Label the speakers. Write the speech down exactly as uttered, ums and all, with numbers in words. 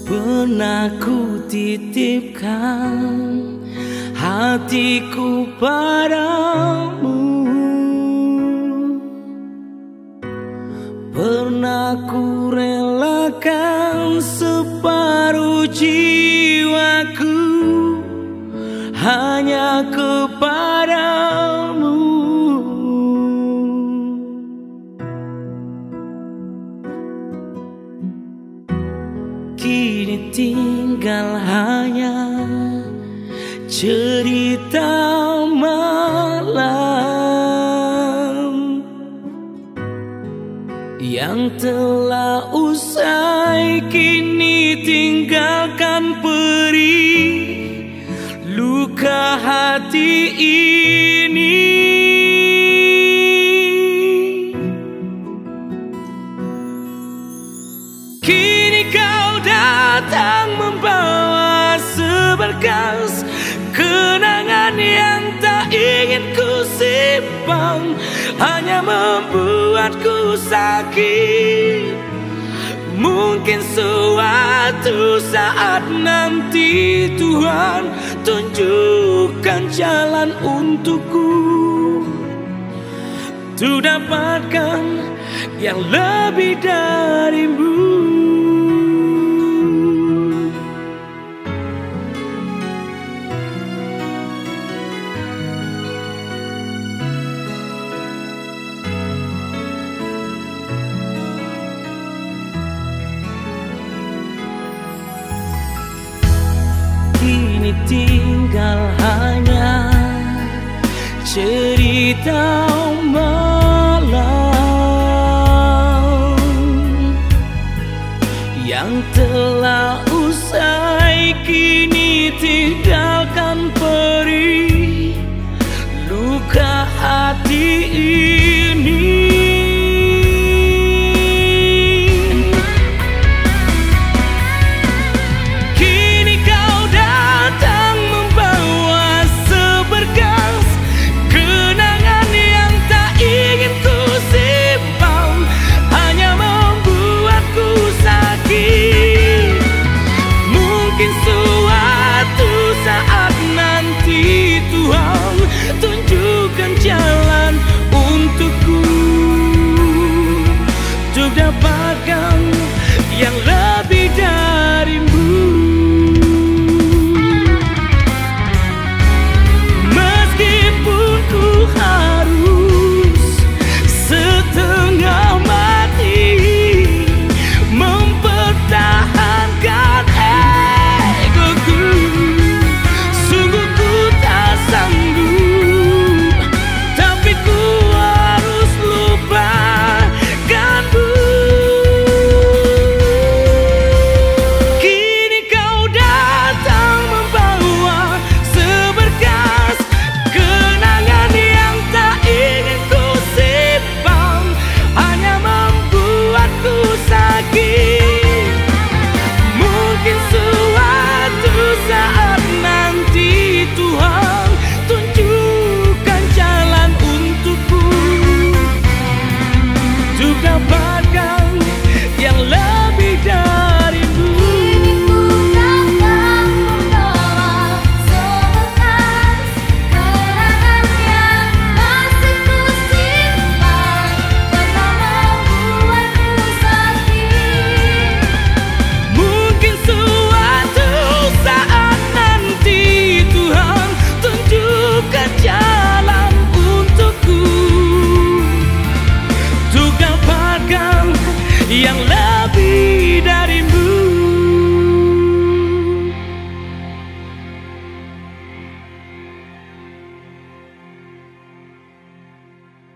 Speaker 1: Pernah ku titipkan hatiku padamu, pernah ku relakan separuh jiwaku hanya kepadamu. Kini tinggal hanya cerita malam yang telah usai, kini tinggalkan perih luka hati ini. Kini kau datang membawa seberkas kenangan yang tak ingin ku simpan, hanya membuatku sakit. Mungkin suatu saat nanti Tuhan tunjukkan jalan untukku, untuk dapatkan yang lebih darimu. Kini tinggal hanya cerita malam yang telah usai, kini tinggalkan